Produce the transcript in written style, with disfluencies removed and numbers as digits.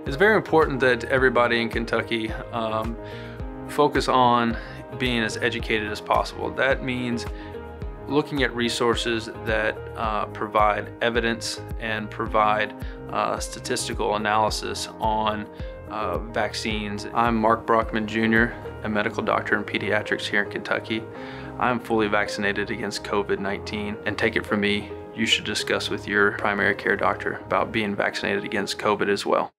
It's very important that everybody in Kentucky focus on being as educated as possible. That means looking at resources that provide evidence and provide statistical analysis on vaccines. I'm Mark Brockman Jr., a medical doctor in pediatrics here in Kentucky. I'm fully vaccinated against COVID-19, and take it from me, you should discuss with your primary care doctor about being vaccinated against COVID as well.